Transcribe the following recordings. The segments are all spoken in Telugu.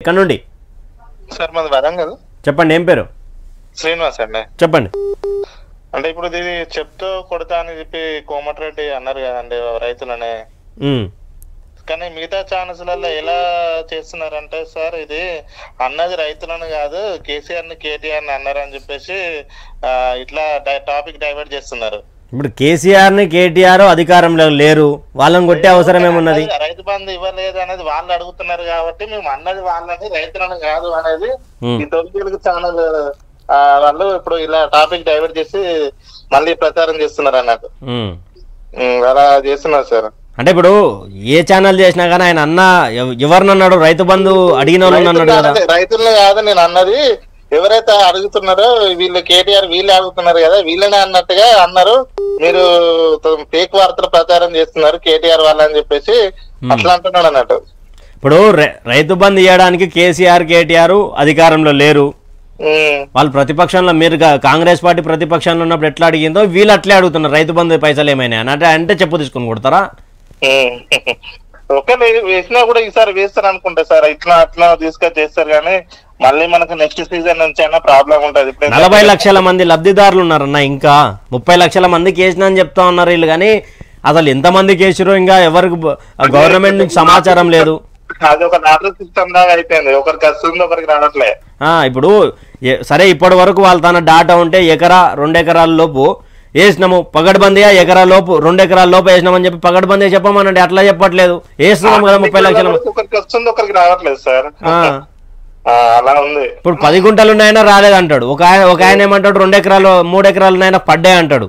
ఇక్కడ నుండి సార్ మాది వరంగల్. చెప్పండి, ఏం పేరు? శ్రీనివాస్ అండి. చెప్పండి. అంటే ఇప్పుడు ఇది చెప్తూ కొడతా అని చెప్పి కోమటిరెడ్డి అన్నారు కదండి రైతులనే, కానీ మిగతా ఛానల్స్లలో ఎలా చేస్తున్నారంటే సార్ ఇది అన్నది రైతులను కాదు కేసీఆర్ ని కేటీఆర్ ని అన్నారని చెప్పేసి ఇట్లా టాపిక్ డైవర్ట్ చేస్తున్నారు. ఇప్పుడు కేసీఆర్ ని కేటీఆర్ అధికారంలో లేరు, వాళ్ళని కొట్టే అవసరం ఏమున్నది? రైతు బంధు ఇవ్వలేదు అనేది వాళ్ళు అడుగుతున్నారు కాబట్టి మేము అన్నది వాళ్ళని రైతులను కాదు అనేది ఈ తొలి ఛానల్ వాళ్ళు ఇప్పుడు ఇలా టాపిక్ డైవర్ట్ చేసి మళ్ళీ ప్రచారం చేస్తున్నారు అన్నట్టు. అలా చేస్తున్నారు సార్. అంటే ఇప్పుడు ఏ ఛానల్ చేసినా కానీ ఆయన అన్న ఎవరినన్నాడు? రైతు బంధు అడిగిన వాళ్ళు అన్నాడు కదా. రైతులను కాదు నేను అన్నది, ఎవరైతే అడుగుతున్నారో వీళ్ళు కేటీఆర్ వీళ్ళే అడుగుతున్నారు కదా, వీళ్ళనే అన్నట్టుగా అన్నారు. మీరు ఫేక్ వార్తలు ప్రచారం చేస్తున్నారు కేటీఆర్ వాళ్ళని చెప్పేసి అట్లా అంటున్నాడు అన్నట్టు. ఇప్పుడు రైతు బంధు ఇవ్వడానికి కేసీఆర్ కేటీఆర్ అధికారంలో లేరు, వాళ్ళు ప్రతిపక్షంలో, మీరు కాంగ్రెస్ పార్టీ ప్రతిపక్షంలో ఉన్నప్పుడు ఎట్లా అడిగిందో వీళ్ళు అట్లే అడుగుతున్నారు రైతు బంధు పైసలు ఏమైనా అంటే చెప్పు తీసుకొని కొడతారా? ఓకే వేసినా కూడా ఈసారి వేస్తారు అనుకుంటా సార్, ఇట్లా అట్లా తీసుకొని చేస్తారు కానీ మళ్ళీ మనకు నెక్స్ట్ సీజన్ నుంచి అయినా ప్రాబ్లం ఉంటది. 40 లక్షల మంది లబ్ధిదారులు ఉన్నారన్న, ఇంకా 30 లక్షల మందికి వేసినా అని చెప్తా ఉన్నారు వీళ్ళు, కానీ అసలు ఎంత మందికి వేసిరో ఇంకా ఎవరికి గవర్నమెంట్ నుంచి సమాచారం లేదు. అది ఒక లాటరీ సిస్టమ్ లాగా అయిపోయింది, ఒకరికి వస్తుంది ఒకరికి రావట్లే. ఇప్పుడు సరే ఇప్పటి వరకు వాళ్ళ తన డాటా ఉంటే 1-2 ఎకరాల లోపు వేసినాము, పగడ్బందీగా ఎకరా లోపు 2 ఎకరాల లోపు వేసినామని చెప్పి పగడ్బందీ చెప్పమనండి, అట్లా చెప్పట్లేదు. వేస్తున్నాం కదా 30 లక్షల, ఒకరికి వస్తుంది ఒకరికి రావట్లేదు సార్, అలా ఉంది. ఇప్పుడు 10 గుంటలు ఉన్నాయన్నా రాలేదంటాడు ఒక ఆయన ఏమంటాడు, 2 ఎకరాలు 3 ఎకరాలు ఉన్నాయన్నా పడ్డాయి అంటాడు.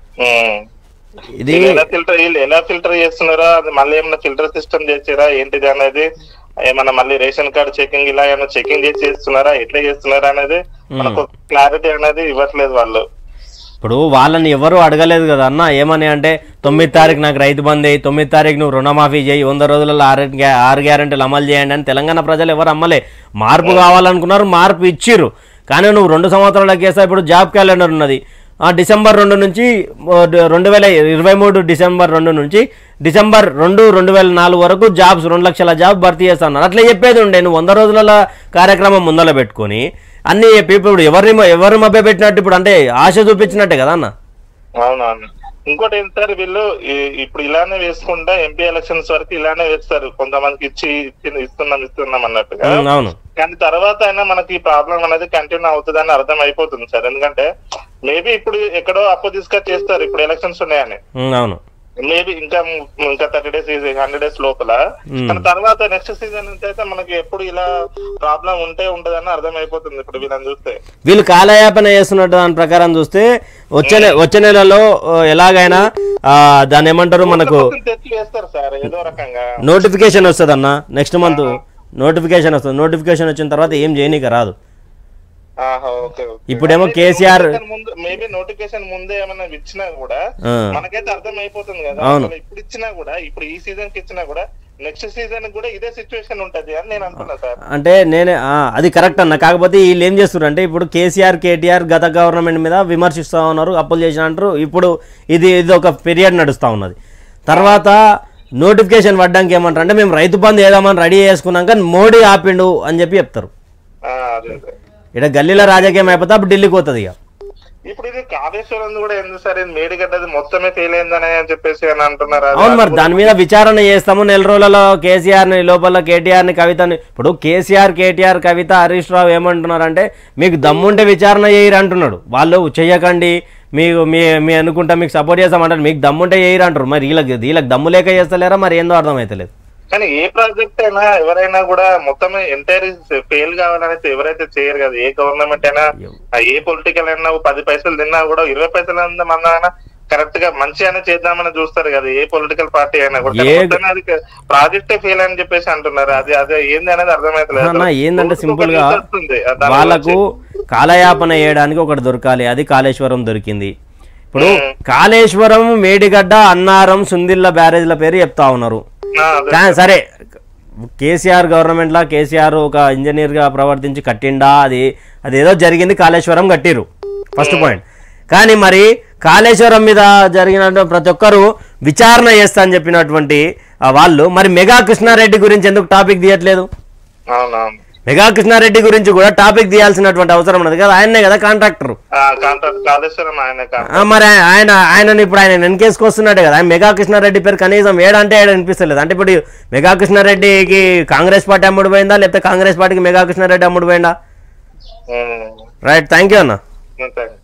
ఇది ఎలా ఫిల్టర్ చేస్తున్నారో అది మళ్ళీ ఏమన్నా ఫిల్టర్ సిస్టమ్ చేసారా ఏంటిది అనేది, ఏమన్నా మళ్ళీ రేషన్ కార్డు చెకింగ్ ఇలా ఏమన్నా చెకింగ్ చేసి చేస్తున్నారా, ఎట్లా చేస్తున్నారా అనేది మనకు క్లారిటీ అనేది ఇవ్వట్లేదు వాళ్ళు. ఇప్పుడు వాళ్ళని ఎవరు అడగలేదు కదా అన్న, ఏమని అంటే 9వ తారీఖు నాకు రైతు బంద్ అయ్యి 9వ తారీఖు నువ్వు రుణమాఫీ చేయి, 100 రోజులలో 6 గ్యారెంటీలు అమలు చేయండి అని తెలంగాణ ప్రజలు ఎవరు అమ్మలే. మార్పు కావాలనుకున్నారు, మార్పు ఇచ్చిర్రు, కానీ నువ్వు 2 సంవత్సరాలకి వేస్తా. ఇప్పుడు జాబ్ క్యాలెండర్ ఉన్నది, డిసెంబర్ 2 నుంచి 2023 డిసెంబర్ 2 నుంచి డిసెంబర్ 2, 2004 వరకు జాబ్స్ 2 లక్షల జాబ్ భర్తీ చేస్తున్నారు. అట్లా చెప్పేది ఉండే, నువ్వు 100 రోజుల కార్యక్రమం ముందర పెట్టుకొని అన్ని చెప్పి ఇప్పుడు ఎవరు మభ్య పెట్టినట్టు, ఇప్పుడు అంటే ఆశ చూపించినట్టే కదా అన్న. అవునవును. ఇంకోటి ఏంటి సార్, వీళ్ళు ఇప్పుడు ఇలానే వేసుకుంటా ఎంపీ ఎలక్షన్స్ వరకు ఇలానే వేస్తారు, కొంతమందికి ఇస్తున్నాం అన్నట్టుగా. అవును, కానీ తర్వాత అయినా మనకి ఈ ప్రాబ్లం అనేది కంటిన్యూ అవుతుందని అర్థం అయిపోతుంది సార్. ఎందుకంటే మేబీ ఇప్పుడు ఎక్కడో అప్పు తీసుకొని చేస్తారు, ఇప్పుడు ఎలక్షన్స్ ఉన్నాయని. అవును, మేబీ ఇంకా 30 days 100 days లోపల, కానీ తర్వాత నెక్స్ట్ సీజన్ నుంచి అయితే మనకి ఎప్పుడు ఇలా ప్రాబ్లం ఉంటదని అర్థం అయిపోతుంది. ఇప్పుడు వీళ్ళని చూస్తే వీళ్ళు కాలయాపన చేస్తున్నట్టు దాని ప్రకారం చూస్తే వచ్చే నెలలో ఎలాగైనా దాన్ని ఏమంటారు, మనకు చేస్తారు సార్ ఏదో రకంగా నోటిఫికేషన్ వస్తుంది అన్న, నెక్స్ట్ మంత్ నోటిఫికేషన్ వస్తుంది. నోటిఫికేషన్ వచ్చిన తర్వాత ఏం చేయనీకి రాదు. ఇప్పుడేమో కేసీఆర్ మేబీ నోటిఫికేషన్ ముందే ఏమైనా ఇచ్చినా కూడా మనకైతే అర్థం అయిపోతుంది కదా, ఇప్పుడు ఇచ్చినా కూడా, ఇప్పుడు ఈ సీజన్ కి ఇచ్చినా కూడా నెక్స్ట్ సీజన్ కూడా ఇదే సిచ్యువేషన్ ఉంటది అని నేను అనుకున్నా సార్. అంటే అది కరెక్ట్ అన్న, కాకపోతే వీళ్ళు ఏం చేస్తున్నారు అంటే ఇప్పుడు కేసీఆర్ కేటీఆర్ గత గవర్నమెంట్ మీద విమర్శిస్తూ ఉన్నారు, అప్పులు చేసిన అంటారు. ఇప్పుడు ఇది ఒక పీరియడ్ నడుస్తూ ఉన్నది. తర్వాత నోటిఫికేషన్ పడ్డానికి ఏమంటారు అంటే మేము రైతు బంధు ఏదామని రెడీ చేసుకున్నాక మోడీ ఆపిండు అని చెప్పి చెప్తారు. ఇక్కడ గల్లీలో రాజకీయం అయిపోతే అప్పుడు ఢిల్లీకి పోతుంది. ఇక ఇప్పుడు ఇది కాళేశ్వరం కూడా ఎందుకు సార్ మేడిగడ్డది మొత్తమే ఫెయిల్ అయిందని చెప్పేసి అని అంటున్నారు. అవును, మరి దాని మీద విచారణ చేస్తాము 4 రోజులలో. కేసీఆర్ ని లోపల కేటీఆర్ ని కవితని, ఇప్పుడు కేసీఆర్ కేటీఆర్ కవిత హరీష్ రావు ఏమంటున్నారంటే మీకు దమ్ముంటే విచారణ చేయరు అంటున్నాడు. వాళ్ళు చెయ్యకండి, మీ అనుకుంటా మీకు సపోర్ట్ చేస్తామంటారు, మీకు దమ్ముంటే చేయరు అంటారు. మరి వీళ్ళకి దమ్ము లేక చేస్తలేరా మరి ఏందో అర్థం అవుతలేదు. కానీ ఏ ప్రాజెక్ట్ అయినా ఎవరైనా కూడా మొత్తం ఎంటైర్ ఫెయిల్ కావాలని ఎవరైతే చేయరు కదా, ఏ గవర్నమెంట్ అయినా ఏ పొలిటికల్ అయినా 10 పైసలు తిన్నా కూడా 20 పైసలు మన కరెక్ట్ గా మంచి అయినా చేద్దామని చూస్తారు కదా, ఏ పొలిటికల్ పార్టీ అయినా కూడా. అది ప్రాజెక్టే ఫెయిల్ అని చెప్పేసి అంటున్నారు, అదే ఏంది అనేది అర్థమైతలేదు. ఏంటంటే సింపుల్ గా వాళ్ళకు కాలయాపన చేయడానికి ఒకటి దొరకాలి, అది కాళేశ్వరం దొరికింది. ఇప్పుడు కాళేశ్వరం, మేడిగడ్డ, అన్నారం, సుందిల్ల బ్యారేజ్ల పేరు చెప్తా ఉన్నారు. సరే కేసీఆర్ గవర్నమెంట్ లా కేసీఆర్ ఒక ఇంజనీర్ గా ప్రవర్తించి కట్టిండా, అదేదో జరిగింది, కాళేశ్వరం కట్టిరు, ఫస్ట్ పాయింట్. కానీ మరి కాళేశ్వరం మీద జరిగిన ప్రతి ఒక్కరు విచారణ చేస్తా అని చెప్పినటువంటి వాళ్ళు మరి మెగా కృష్ణారెడ్డి గురించి ఎందుకు టాపిక్ తీయట్లేదు? మెగా కృష్ణారెడ్డి గురించి కూడా టాపిక్ తీయాల్సినటువంటి అవసరం ఉన్నది కదా, ఆయనే కదా కాంట్రాక్టర్. కాళేశ్వరం ఆయన మరి ఆయనని ఇప్పుడు ఆయన వెనకేసుకొస్తున్నాడే కదా. మెగా కృష్ణారెడ్డి పేరు కనీసం ఏడంటే ఏడు అనిపిస్తలేదు. అంటే ఇప్పుడు మెగా కృష్ణారెడ్డికి కాంగ్రెస్ పార్టీ అమ్ముడు పోయిందా, లేకపోతే కాంగ్రెస్ పార్టీకి మెగా కృష్ణారెడ్డి అమ్ముడు పోయిందా? రైట్, థ్యాంక్ యూ అన్న.